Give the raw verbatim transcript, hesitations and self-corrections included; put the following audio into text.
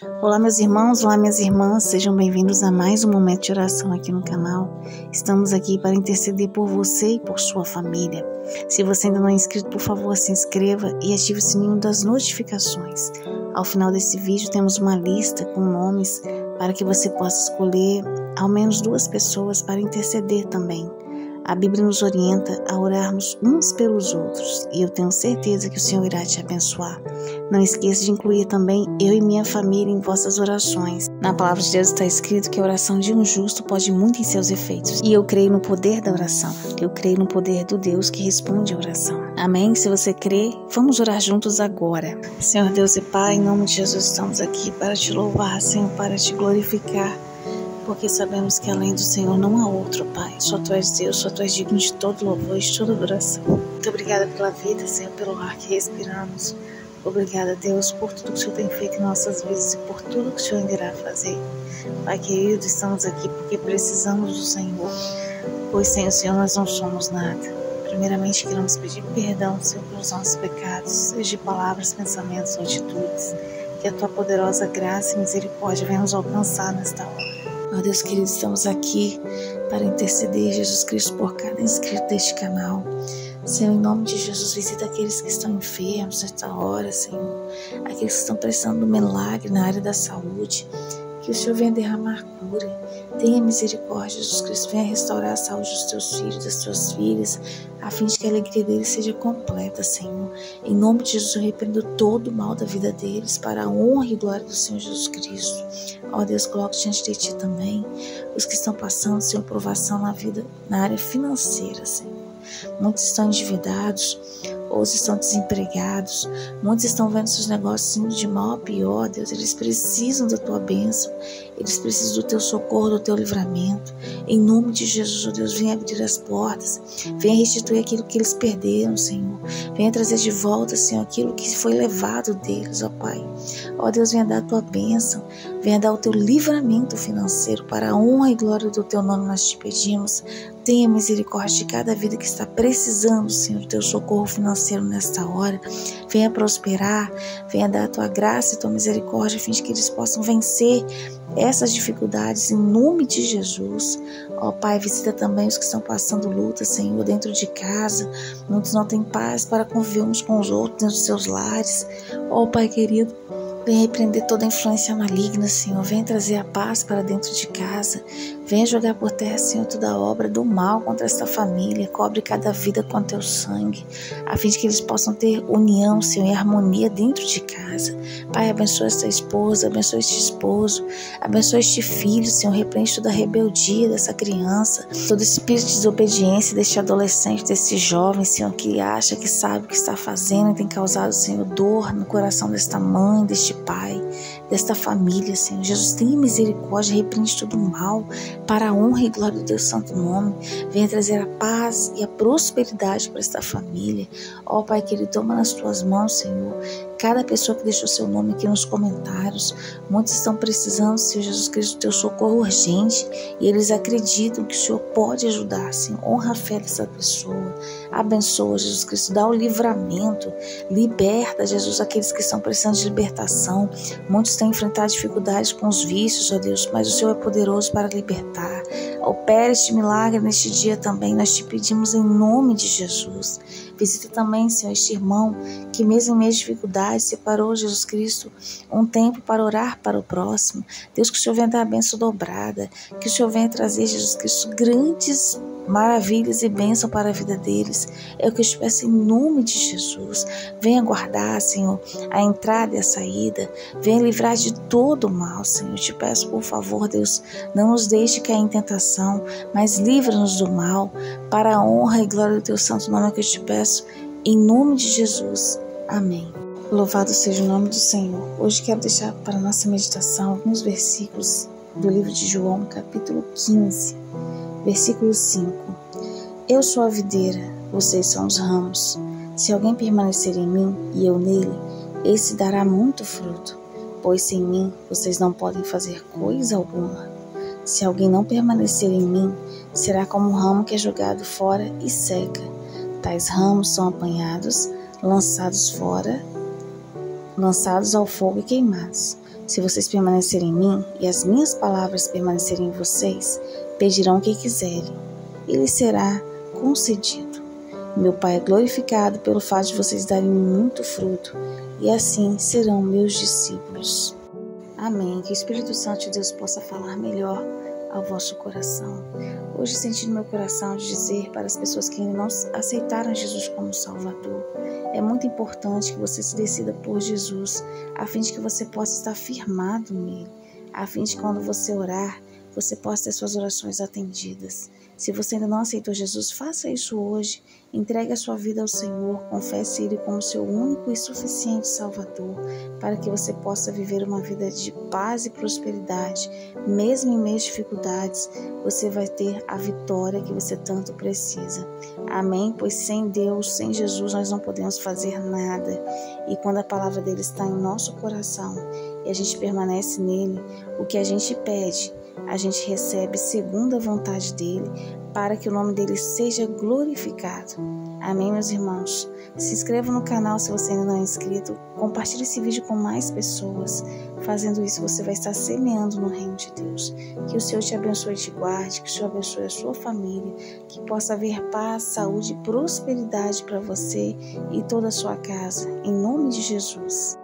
Olá meus irmãos, olá minhas irmãs, sejam bem-vindos a mais um momento de oração aqui no canal. Estamos aqui para interceder por você e por sua família. Se você ainda não é inscrito, por favor se inscreva e ative o sininho das notificações. Ao final desse vídeo temos uma lista com nomes para que você possa escolher ao menos duas pessoas para interceder também. A Bíblia nos orienta a orarmos uns pelos outros e eu tenho certeza que o Senhor irá te abençoar. Não esqueça de incluir também eu e minha família em vossas orações. Na palavra de Deus está escrito que a oração de um justo pode muito em seus efeitos. E eu creio no poder da oração. Eu creio no poder do Deus que responde a oração. Amém? Se você crê, vamos orar juntos agora. Senhor Deus e Pai, em nome de Jesus estamos aqui para te louvar, Senhor, para te glorificar. Porque sabemos que além do Senhor não há outro, Pai. Só Tu és Deus, só Tu és digno de todo louvor e de toda adoração. Muito obrigada pela vida, Senhor, pelo ar que respiramos. Obrigada, Deus, por tudo que o Senhor tem feito em nossas vidas e por tudo que o Senhor ainda irá fazer. Pai querido, estamos aqui porque precisamos do Senhor, pois sem o Senhor nós não somos nada. Primeiramente queremos pedir perdão, Senhor, pelos nossos pecados, seja de palavras, pensamentos ou atitudes. Que a Tua poderosa graça e misericórdia venha nos alcançar nesta hora. Ó Deus querido, estamos aqui para interceder, Jesus Cristo, por cada inscrito deste canal. Senhor, em nome de Jesus, visita aqueles que estão enfermos nesta hora, Senhor. Aqueles que estão precisando de um milagre na área da saúde. Que o Senhor venha derramar cura. Tenha misericórdia, Jesus Cristo. Venha restaurar a saúde dos teus filhos, das tuas filhas, a fim de que a alegria deles seja completa, Senhor. Em nome de Jesus, eu repreendo todo o mal da vida deles, para a honra e glória do Senhor Jesus Cristo. Ó Deus, coloque diante de Ti também os que estão passando, Senhor, provação na vida, na área financeira, Senhor. Muitos estão endividados, outros estão desempregados, muitos estão vendo seus negócios indo de mal a pior, Deus. Eles precisam da Tua bênção, eles precisam do Teu socorro, do Teu livramento. Em nome de Jesus, ó Deus, venha abrir as portas, venha restituir aquilo que eles perderam, Senhor. Venha trazer de volta, Senhor, aquilo que foi levado deles, ó Pai. Ó Deus, venha dar a Tua bênção, venha dar o Teu livramento financeiro, para a honra e glória do Teu nome nós te pedimos. Tenha misericórdia de cada vida que está precisando, Senhor, do Teu socorro financeiro nesta hora. Venha prosperar, venha dar a Tua graça e Tua misericórdia, a fim de que eles possam vencer essas dificuldades em nome de Jesus. Ó Pai, visita também os que estão passando luta, Senhor, dentro de casa. Muitos não têm paz para conviver uns com os outros dentro dos seus lares. Ó Pai querido, venha repreender toda a influência maligna, Senhor. Venha trazer a paz para dentro de casa. Venha jogar por terra, Senhor, toda a obra do mal contra esta família. Cobre cada vida com Teu sangue, a fim de que eles possam ter união, Senhor, e harmonia dentro de casa. Pai, abençoa esta esposa, abençoa este esposo, abençoa este filho, Senhor. Repreende toda a rebeldia dessa criança, todo espírito de desobediência deste adolescente, desse jovem, Senhor, que acha que sabe o que está fazendo e tem causado, Senhor, dor no coração desta mãe, deste pai, desta família, Senhor. Jesus, tenha misericórdia, repreende todo o mal, para a honra e glória do Teu santo nome. Venha trazer a paz e a prosperidade para esta família. Ó Pai querido, toma nas Tuas mãos, Senhor, cada pessoa que deixou seu nome aqui nos comentários. Muitos estão precisando, Senhor Jesus Cristo, do Teu socorro urgente, e eles acreditam que o Senhor pode ajudar, Senhor. Honra a fé dessa pessoa. Abençoa, Jesus Cristo, dá o livramento, liberta, Jesus, aqueles que estão precisando de libertação. Muitos têm enfrentado dificuldades com os vícios, ó Deus, mas o Senhor é poderoso para libertar. Opera este milagre neste dia também, nós te pedimos em nome de Jesus. Visita também, Senhor, este irmão que mesmo em meio de dificuldades separou, Jesus Cristo, um tempo para orar para o próximo. Deus, que o Senhor venha dar a bênção dobrada, que o Senhor venha trazer, Jesus Cristo, grandes maravilhas e bênção para a vida deles. É o que eu te peço em nome de Jesus. Venha guardar, Senhor, a entrada e a saída. Venha livrar de todo o mal, Senhor. Eu te peço, por favor, Deus, não nos deixe cair em tentação, mas livra-nos do mal, para a honra e glória do Teu santo nome, é que eu te peço, em nome de Jesus. Amém. Louvado seja o nome do Senhor. Hoje quero deixar para a nossa meditação alguns versículos do livro de João, capítulo quinze, versículo cinco. Eu sou a videira, vocês são os ramos. Se alguém permanecer em mim e eu nele, esse dará muito fruto, pois sem mim vocês não podem fazer coisa alguma. Se alguém não permanecer em mim, será como um ramo que é jogado fora e seca. Tais ramos são apanhados, lançados fora, lançados ao fogo e queimados. Se vocês permanecerem em mim e as minhas palavras permanecerem em vocês, pedirão o que quiserem, e lhes será concedido. Meu Pai é glorificado pelo fato de vocês darem muito fruto, e assim serão meus discípulos. Amém. Que o Espírito Santo de Deus possa falar melhor ao vosso coração. Hoje senti no meu coração de dizer para as pessoas que ainda não aceitaram Jesus como Salvador, é muito importante que você se decida por Jesus, a fim de que você possa estar firmado nele, a fim de que quando você orar, você possa ter suas orações atendidas. Se você ainda não aceitou Jesus, faça isso hoje. Entregue a sua vida ao Senhor, confesse Ele como seu único e suficiente Salvador, para que você possa viver uma vida de paz e prosperidade. Mesmo em meio às dificuldades, você vai ter a vitória que você tanto precisa. Amém? Pois sem Deus, sem Jesus, nós não podemos fazer nada. E quando a palavra dele está em nosso coração e a gente permanece nele, o que a gente pede, a gente recebe segundo a vontade dele, para que o nome dele seja glorificado. Amém, meus irmãos? Se inscreva no canal se você ainda não é inscrito. Compartilhe esse vídeo com mais pessoas. Fazendo isso, você vai estar semeando no reino de Deus. Que o Senhor te abençoe e te guarde, que o Senhor abençoe a sua família, que possa haver paz, saúde e prosperidade para você e toda a sua casa. Em nome de Jesus.